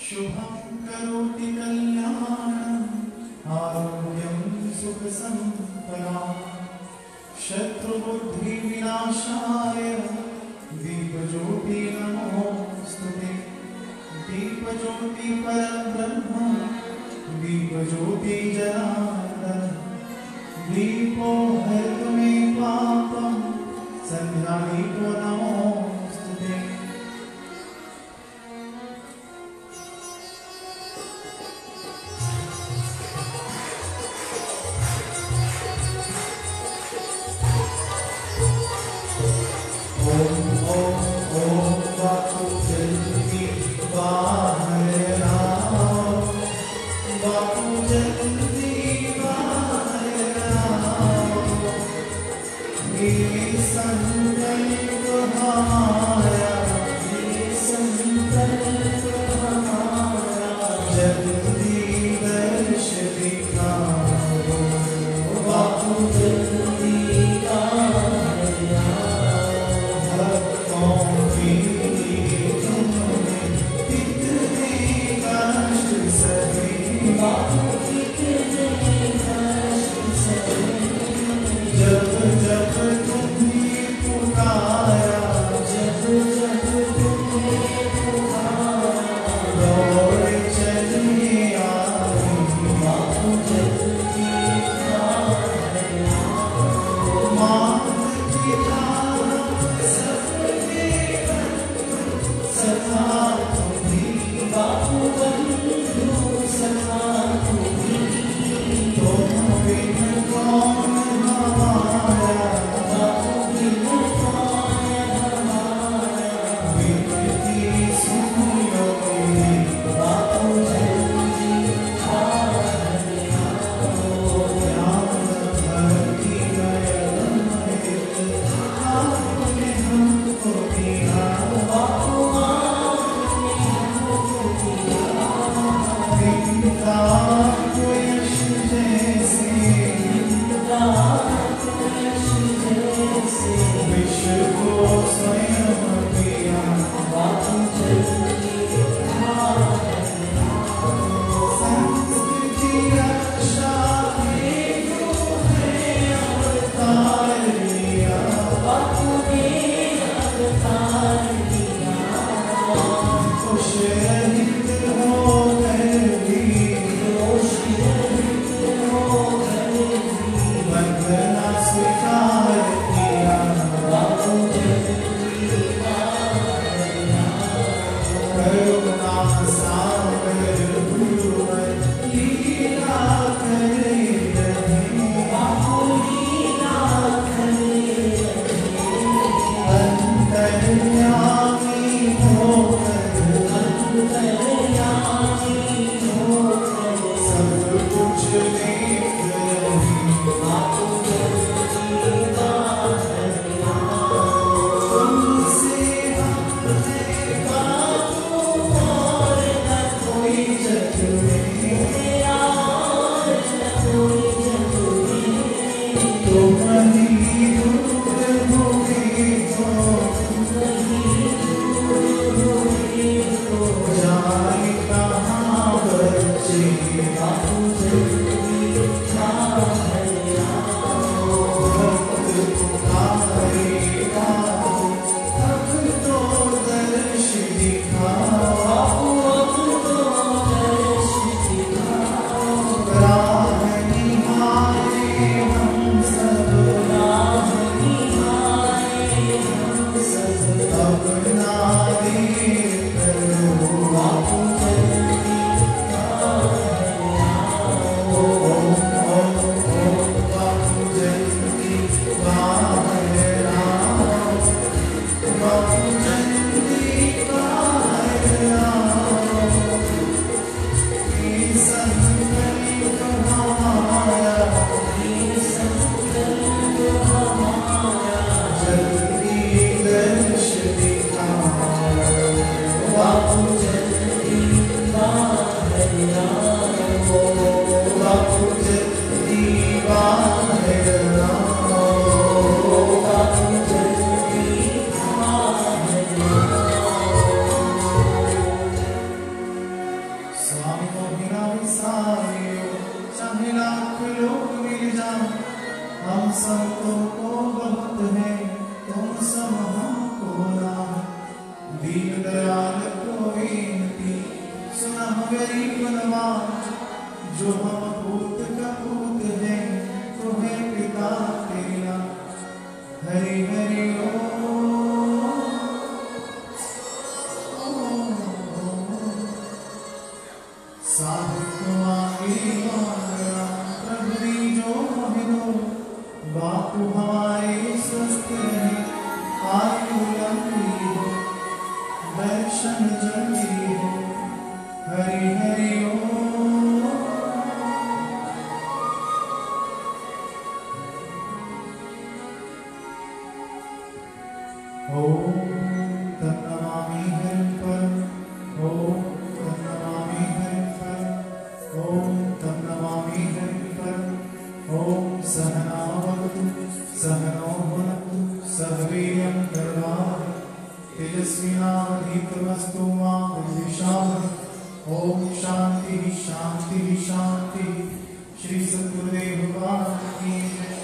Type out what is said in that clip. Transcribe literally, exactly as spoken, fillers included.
शुभं करोति कल्याणं आरोग्यं सुखसंपदां शत्रुबुद्धिविनाशाय दीपज्योति नमोस्तुते। दीपज्योति परब्रह्म दीपज्योति जनार्दन दीपो हरतु मे पापं संध्यादीपो नमोस्तुते। Ram हरि हरि ओम। साधुत्वांगी वांगरा प्रभु जो हिनो बापू हमारे स्वस्थ रहे आयु लंबी हो दर्शन जल्दी हो हरि हरि ओम। ओम तन्नमामि हरिं परं ओम तन्नमामि हरिं परं ओम तन्नमामि हरिं परं ओम सहना भवतु सहनो भुनक्तु सह वीर्यं करवावहै तेजस्विनावधीतमस्तु मा विद्विषावहै। ओम शांति शांति शांति। श्री सद्गुरुदेव भगवान की जय।